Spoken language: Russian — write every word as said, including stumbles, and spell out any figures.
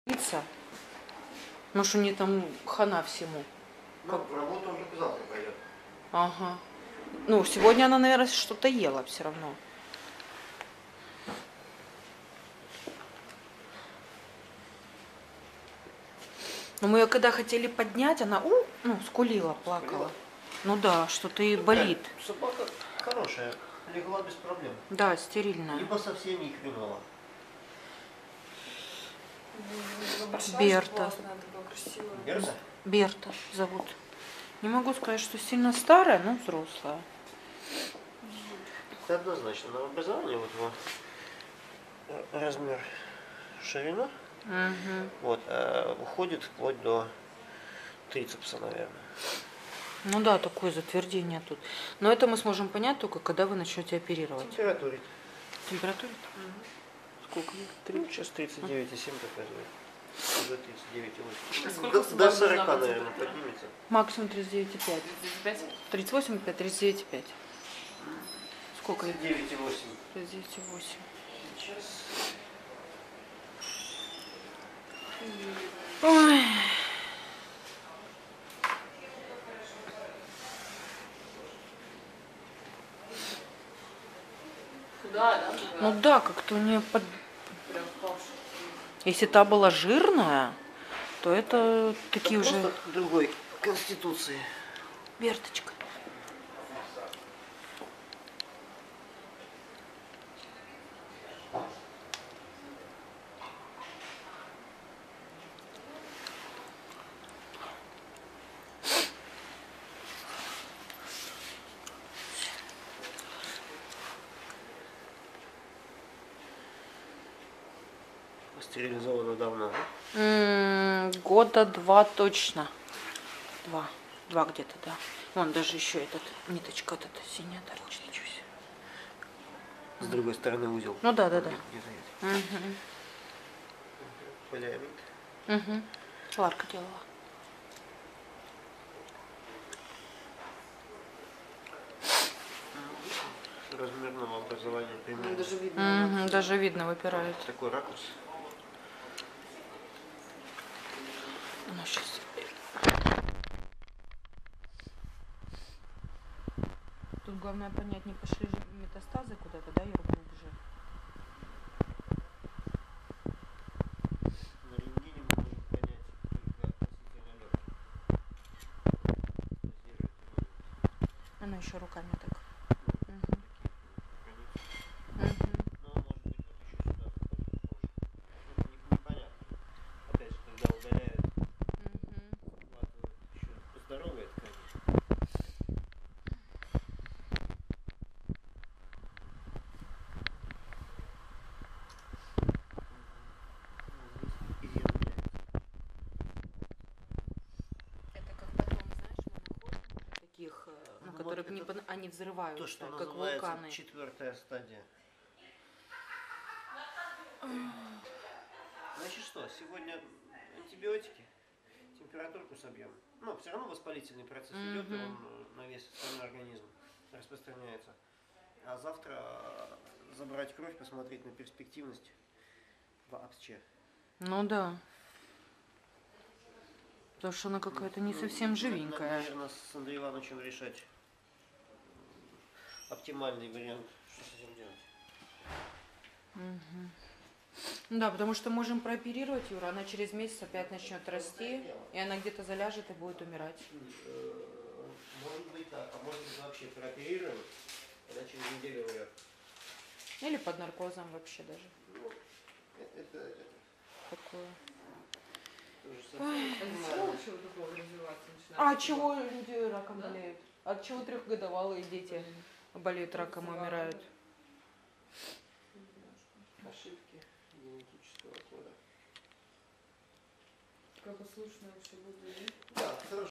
Иться. Может, у нее там хана всему. Ну, как... работу он только завтра пойдет. Ага. Ну, сегодня она, наверное, что-то ела все равно. Но мы ее когда хотели поднять, она у, ну, скулила, плакала. Скулила? Ну да, что-то и болит. Собака хорошая, легла без проблем. Да, стерильная. Либо совсем не хреново. Берта. Берта? Берта зовут. Не могу сказать, что сильно старая, но взрослая. Это однозначно. На образование вот его размер ширина. Угу. Вот, а уходит вплоть до трицепса, наверное. Ну да, такое затвердение тут. Но это мы сможем понять только, когда вы начнете оперировать. Температура. Температура? Угу. Сколько? Ну, сейчас тридцать девять и семь показывает. Уже тридцать девять и восемь. Сколько До, до сорока, наверное, поднимется. Максимум тридцать девять и пять. тридцать пять? тридцать восемь и пять, тридцать девять и пять. Сколько? тридцать девять и восемь. тридцать девять и восемь. Сейчас. Ой. Да, да? Ну да, как-то у нее под... Прям павший. Если та была жирная, то это такие это уже... другой конституции. Берточка. Стерилизовано давно. М-м, года два точно. Два. Два где-то, да. Вон даже еще этот, ниточка вот эта синяя торчит. С другой стороны узел. Ну да, да, да. Угу. Полиамид. Угу. Ларка делала. Размерного образования примерно. Ну, даже видно. Угу, даже видно, выпирает. Такой ракурс. Ну, сейчас. Тут главное понять, не пошли же метастазы куда-то, да, и глубже. На рентгене мы можем понять только относительно легких. Она еще руками так. Угу. Но может быть вот еще сюда входит позже. Непонятно. Опять же, когда удаляют, вкладывают еще здоровые ткани. Это как потом, знаешь, мы находим таких, ну, Ну, которые вот не, это пон- они взрываются, То, что как называется вулканы. четвертая стадия. Значит что, сегодня антибиотики, температурку собьем. Ну, все равно воспалительный процесс Мгм. идет, и он на весь остальной организм распространяется. А завтра забрать кровь, посмотреть на перспективность вообще. Ну да. Потому что она какая-то не совсем живенькая. Наверное, с Андреем Ивановичем решать оптимальный вариант, что с этим делать. Угу. Да, потому что можем прооперировать, Юра, она через месяц опять начнет расти, и она где-то заляжет и будет умирать. Может быть так, а может быть вообще прооперируем, когда через неделю умрет. Или под наркозом вообще даже. Ну, это, это Такое. тоже совсем. А зачем вообще вот такого развиваться начинает? А от чего люди раком болеют? От чего трехгодовалые дети болеют раком и умирают? Ошибки генетического кода. Как услышно, что будет. Да, хорошо.